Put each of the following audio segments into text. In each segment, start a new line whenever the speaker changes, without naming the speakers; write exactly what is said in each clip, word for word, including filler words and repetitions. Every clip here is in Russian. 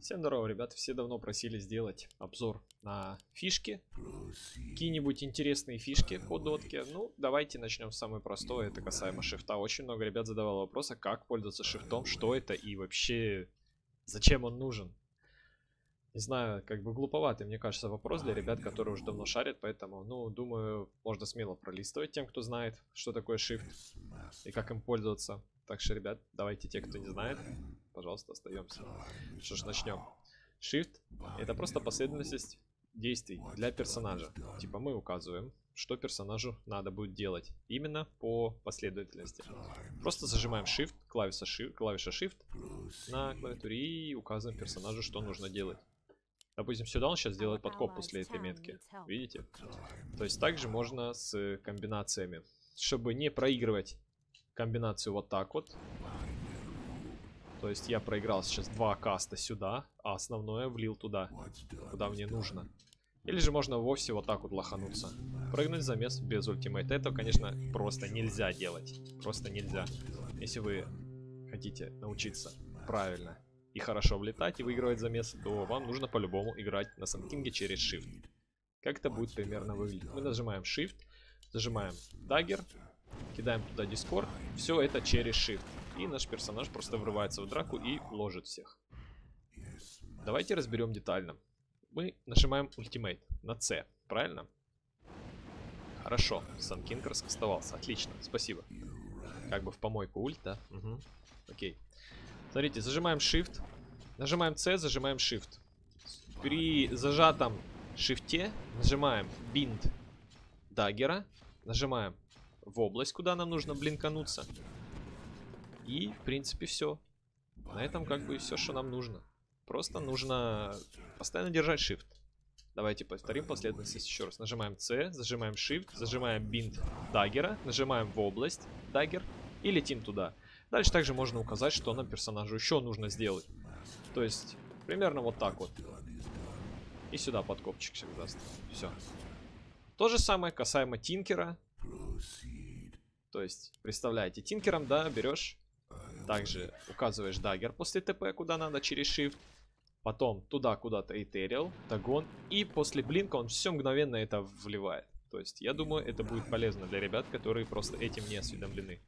Всем здорово, ребята, все давно просили сделать обзор на фишки, какие-нибудь интересные фишки по дотке. Ну, давайте начнем с самой простой, это касаемо шифта. Очень много ребят задавало вопросы, как пользоваться шифтом, что это и вообще зачем он нужен. Не знаю, как бы глуповатый, мне кажется, вопрос для ребят, которые уже давно шарят, поэтому, ну, думаю, можно смело пролистывать тем, кто знает, что такое shift и как им пользоваться. Так что, ребят, давайте те, кто не знает, пожалуйста, остаемся. Что ж, начнем. Shift — это просто последовательность действий для персонажа. Типа мы указываем, что персонажу надо будет делать именно по последовательности. Просто зажимаем Shift, клавиша Shift, клавиша Shift на клавиатуре и указываем персонажу, что нужно делать. Допустим, сюда он сейчас делает подкоп после этой метки. Видите? То есть также можно с комбинациями. Чтобы не проигрывать комбинацию вот так вот. То есть я проиграл сейчас два каста сюда, а основное влил туда, куда мне нужно. Или же можно вовсе вот так вот лохануться. Прыгнуть замес без ультимейта. Это, конечно, просто нельзя делать. Просто нельзя. Если вы хотите научиться правильно и хорошо влетать и выигрывать замес, то вам нужно по-любому играть на Санкинге через Shift. Как это будет примерно выглядеть? Мы нажимаем Shift, зажимаем даггер, кидаем туда Discord. Все это через Shift. И наш персонаж просто врывается в драку и ложит всех. Давайте разберем детально. Мы нажимаем ультимейт на C, правильно? Хорошо, Сан Кинг раскастовался. Отлично, спасибо. Как бы в помойку ульт, да? Угу. Окей. Смотрите, зажимаем Shift, нажимаем C, зажимаем Shift. При зажатом шифте нажимаем бинд даггера, нажимаем в область, куда нам нужно блинкануться. И, в принципе, все. На этом как бы все, что нам нужно. Просто нужно постоянно держать Shift. Давайте повторим последовательность еще раз. Нажимаем C, зажимаем Shift, зажимаем бинд даггера, нажимаем в область даггер и летим туда. Дальше также можно указать, что нам персонажу еще нужно сделать. То есть, примерно вот так вот. И сюда подкопчик всегда даст. Все. То же самое касаемо Тинкера. То есть, представляете, Тинкером, да, берешь. Также указываешь даггер после ТП, куда надо, через Shift. Потом туда куда-то Этериал, Дагон. И после блинка он все мгновенно это вливает. То есть, я думаю, это будет полезно для ребят, которые просто этим не осведомлены.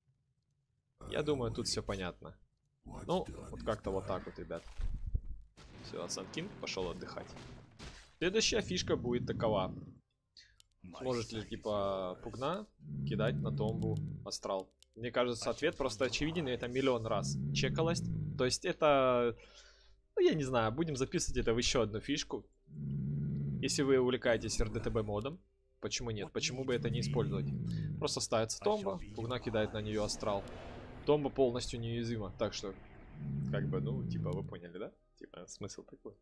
Я думаю, тут все понятно. Ну, вот как-то вот так вот, ребят. Все, Сан Кинг пошел отдыхать. Следующая фишка будет такова. Сможете ли, типа, пугна кидать на томбу астрал? Мне кажется, ответ просто очевиден, и это миллион раз чекалось. То есть это, ну, я не знаю, будем записывать это в еще одну фишку. Если вы увлекаетесь эр дэ тэ бэ модом, почему нет? Почему бы это не использовать? Просто ставится томба, пугна кидает на нее астрал. Томба полностью неуязвима, так что, как бы, ну, типа, вы поняли, да? Типа, смысл такой.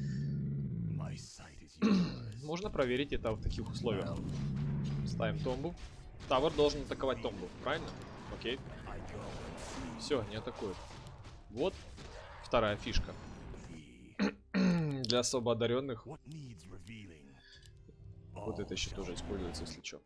Можно проверить это в таких условиях. Ставим томбу. Тавер должен атаковать томбу, правильно? Окей. Все, не атакует. Вот вторая фишка. Для особо одаренных. Вот это еще тоже используется, если что.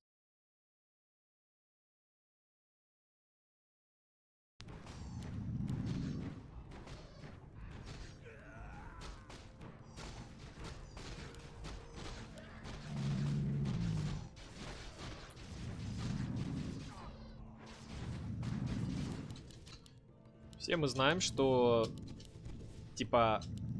Все мы знаем, что, типа,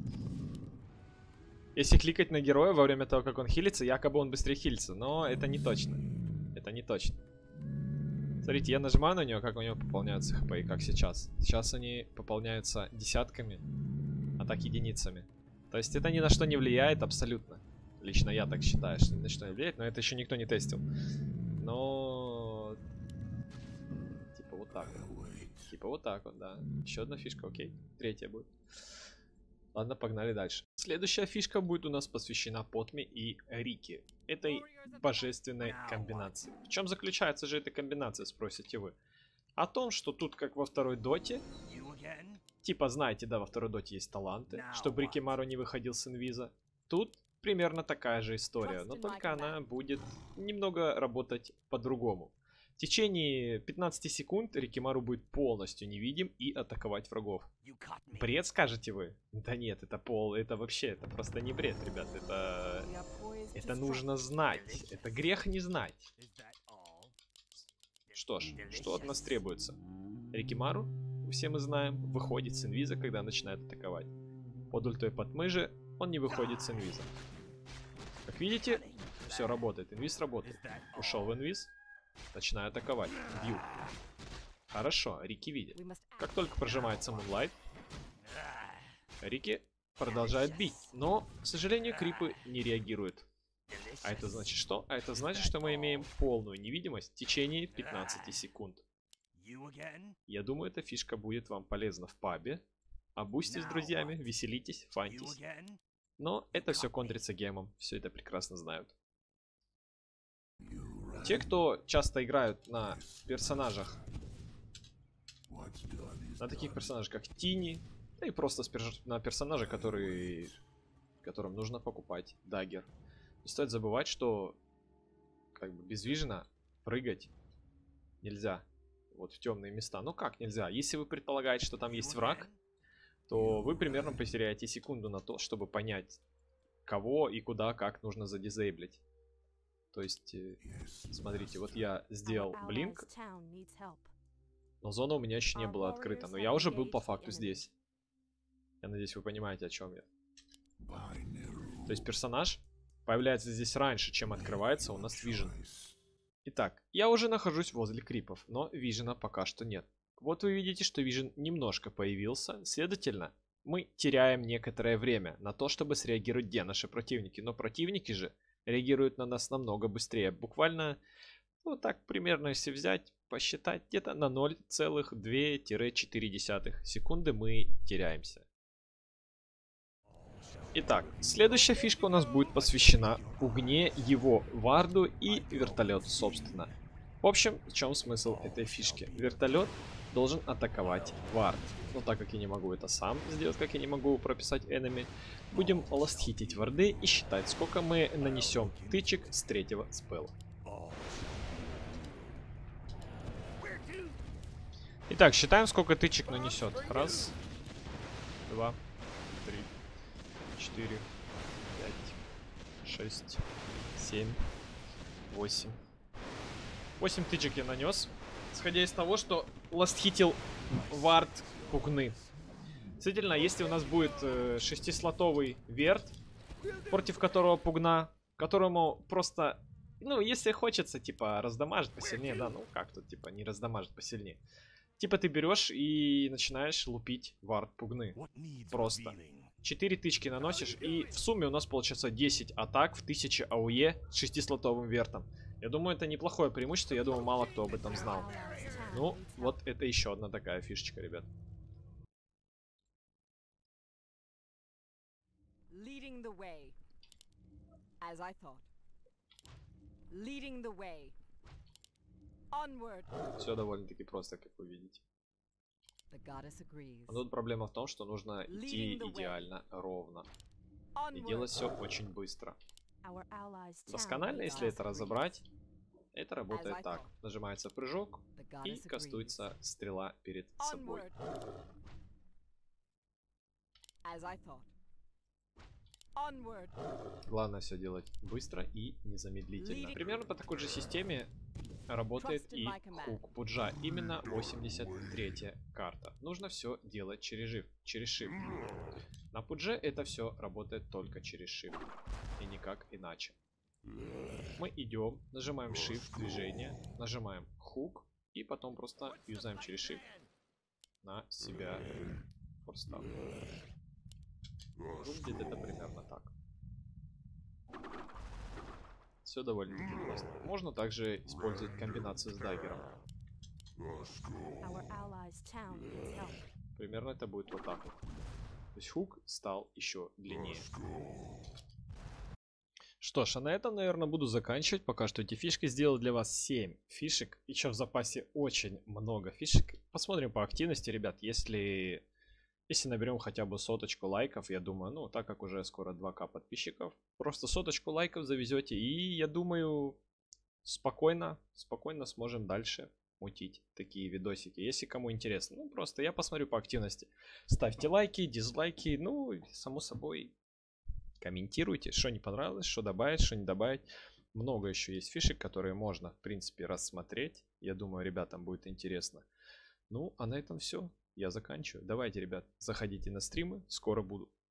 если кликать на героя во время того, как он хилится, якобы он быстрее хилится. Но это не точно. Это не точно. Смотрите, я нажимаю на него, как у него пополняются хп, и как сейчас. Сейчас они пополняются десятками, а так единицами. То есть это ни на что не влияет абсолютно. Лично я так считаю, что ни на что не влияет, но это еще никто не тестил. Но... Типа вот так вот. Типа вот так вот, да. Еще одна фишка, окей. Третья будет. Ладно, погнали дальше. Следующая фишка будет у нас посвящена Потме и Рике. Этой божественной комбинации. В чем заключается же эта комбинация, спросите вы? О том, что тут, как во второй доте, типа, знаете, да, во второй доте есть таланты, чтобы Рикимару не выходил с инвиза. Тут примерно такая же история, но только она будет немного работать по-другому. В течение пятнадцати секунд Рикимару будет полностью невидим и атаковать врагов. Бред, скажете вы? Да нет, это пол, это вообще, это просто не бред, ребят. Это, это нужно знать. Это грех не знать. Что ж, что от нас требуется? Рикимару, все мы знаем, выходит с инвиза, когда начинает атаковать. Под ультой подмыжи он не выходит с инвиза. Как видите, все работает. Инвиз работает. Ушел в инвиз. Начинаю атаковать. Бью. Хорошо, Рики видит. Как только прожимается Мунлайт, Рики продолжает бить. Но, к сожалению, крипы не реагируют. А это значит что? А это значит, что мы имеем полную невидимость в течение пятнадцати секунд. Я думаю, эта фишка будет вам полезна в пабе. Обустьтесь с друзьями, веселитесь, фантись. Но это все контрится гемом. Все это прекрасно знают. Те, кто часто играют на персонажах, на таких персонажах, как Тини, да и просто на персонажа, который, которым нужно покупать даггер. Не стоит забывать, что как бы без вижена прыгать нельзя вот в темные места. Ну как нельзя? Если вы предполагаете, что там есть враг, то вы примерно потеряете секунду на то, чтобы понять, кого и куда, как нужно задизейблить. То есть, смотрите, вот я сделал блинк, но зона у меня еще не была открыта. Но я уже был по факту здесь. Я надеюсь, вы понимаете, о чем я. То есть персонаж появляется здесь раньше, чем открывается у нас вижен. Итак, я уже нахожусь возле крипов, но вижена пока что нет. Вот вы видите, что вижен немножко появился. Следовательно, мы теряем некоторое время на то, чтобы среагировать, где наши противники. Но противники же реагируют на нас намного быстрее. Буквально, ну так, примерно, если взять, посчитать, где-то на ноль целых две-четыре десятых секунды мы теряемся. Итак, следующая фишка у нас будет посвящена Пугне, его варду и вертолету, собственно. В общем, в чем смысл этой фишки? Вертолет должен атаковать вард. Но так как я не могу это сам сделать, как я не могу прописать enemy, будем ластхитить варды и считать, сколько мы нанесем тычек с третьего спелла. Итак, считаем, сколько тычек нанесет. Раз, два, три, четыре, пять, шесть, семь, восемь. восемь тычек я нанес, исходя из того, что ластхитил вард Пугны. Действительно, если у нас будет э, шестислотовый верт, против которого Пугна, которому просто, ну, если хочется, типа, раздамажить посильнее, да, ну, как тут, типа, не раздамажить посильнее. Типа, ты берешь и начинаешь лупить вард Пугны. Просто. четыре тычки наносишь, и в сумме у нас получается десять атак в тысяче АОЕ с шестислотовым вертом. Я думаю, это неплохое преимущество, я думаю, мало кто об этом знал. Ну, вот это еще одна такая фишечка, ребят. Все довольно-таки просто, как вы видите. Но тут проблема в том, что нужно идти идеально ровно. И делать все очень быстро. Досконально, если это разобрать, это работает так. Нажимается прыжок и кастуется стрела перед собой. Главное все делать быстро и незамедлительно. Примерно по такой же системе работает и хук пуджа. Именно восемьдесят третья карта. Нужно все делать через shift. Через shift. На пудже это все работает только через shift. И никак иначе. Мы идем, нажимаем shift движение, нажимаем хук и потом просто юзаем через shift на себя форстав. Выглядит это примерно так. Все довольно-таки просто. Можно также использовать комбинацию с даггером. Примерно это будет вот так вот. То есть хук стал еще длиннее. Что ж, а на этом, наверное, буду заканчивать. Пока что эти фишки сделал для вас семь фишек. Еще в запасе очень много фишек. Посмотрим по активности, ребят. Если, если наберем хотя бы соточку лайков, я думаю, ну, так как уже скоро два ка подписчиков, просто соточку лайков завезете. И я думаю, спокойно, спокойно сможем дальше мутить такие видосики, если кому интересно. Ну, просто я посмотрю по активности. Ставьте лайки, дизлайки, ну, само собой, комментируйте, что не понравилось, что добавить, что не добавить. Много еще есть фишек, которые можно, в принципе, рассмотреть. Я думаю, ребятам будет интересно. Ну, а на этом все. Я заканчиваю. Давайте, ребят, заходите на стримы. Скоро буду.